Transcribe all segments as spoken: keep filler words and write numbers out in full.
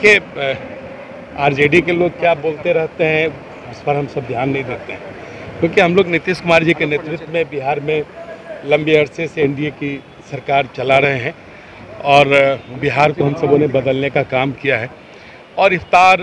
देखिए, आरजेडी के लोग क्या बोलते रहते हैं उस पर हम सब ध्यान नहीं देते हैं, क्योंकि हम लोग नीतीश कुमार जी के नेतृत्व में बिहार में लंबे अरसे से एनडीए की सरकार चला रहे हैं और बिहार को हम सबों ने बदलने का काम किया है। और इफ्तार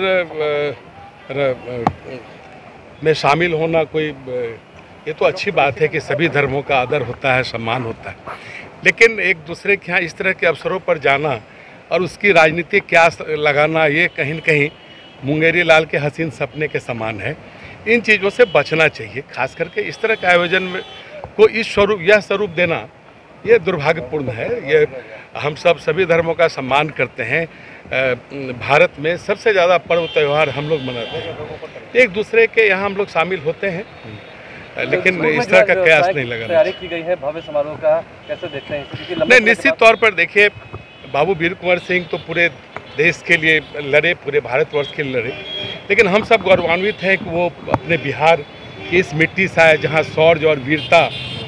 में शामिल होना कोई ये तो अच्छी बात है कि सभी धर्मों का आदर होता है, सम्मान होता है, लेकिन एक दूसरे के यहाँ इस तरह के अवसरों पर जाना और उसकी राजनीतिक क्या लगाना, ये कहीं न कहीं मुंगेरी लाल के हसीन सपने के समान है। इन चीज़ों से बचना चाहिए। खास करके इस तरह के आयोजन में को इस स्वरूप यह स्वरूप देना ये दुर्भाग्यपूर्ण है। ये हम सब सभी धर्मों का सम्मान करते हैं। भारत में सबसे ज़्यादा पर्व त्यौहार हम लोग मनाते हैं, एक दूसरे के यहाँ हम लोग शामिल होते हैं, लेकिन इस तरह का कयास नहीं लगाना। तैयारी की गई है भव्य समारोह का, कैसे देखते हैं? नहीं, निश्चित तौर पर देखिए, बाबू वीर कुंवर सिंह तो पूरे देश के लिए लड़े, पूरे भारतवर्ष के लिए लड़े, लेकिन हम सब गौरवान्वित हैं कि वो अपने बिहार की इस मिट्टी से आए जहाँ शौर्य और वीरता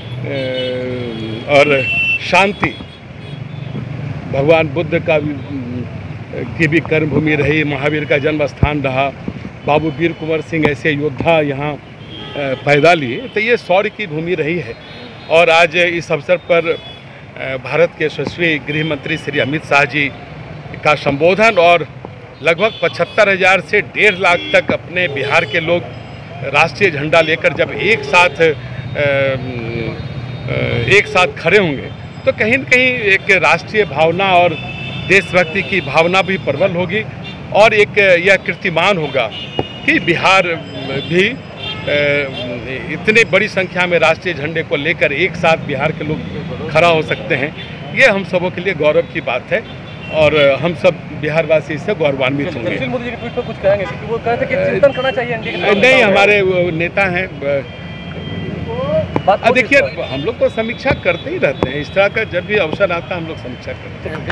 और शांति भगवान बुद्ध का की भी कर्मभूमि रही, महावीर का जन्म स्थान रहा। बाबू वीर कुंवर सिंह ऐसे योद्धा यहाँ पैदा लिए, तो ये शौर्य की भूमि रही है। और आज इस अवसर पर भारत के यशस्वी गृह मंत्री श्री अमित शाह जी का संबोधन और लगभग पचहत्तर हज़ार से डेढ़ लाख तक अपने बिहार के लोग राष्ट्रीय झंडा लेकर जब एक साथ एक साथ खड़े होंगे, तो कहीं न कहीं एक राष्ट्रीय भावना और देशभक्ति की भावना भी प्रबल होगी और एक यह कीर्तिमान होगा कि बिहार भी इतने बड़ी संख्या में राष्ट्रीय झंडे को लेकर एक साथ बिहार के लोग खड़ा हो सकते हैं। ये हम सबों के लिए गौरव की बात है और हम सब बिहारवासी इससे गौरवान्वित होंगे। मोदी जी के ट्वीट पर कुछ कहेंगे क्योंकि वो कहते हैं कि चिंतन करना चाहिए एनडीए के? नहीं, हमारे नेता हैं। देखिए, हम लोग तो समीक्षा करते ही रहते हैं, इस तरह का जब भी अवसर आता है हम लोग समीक्षा करते हैं।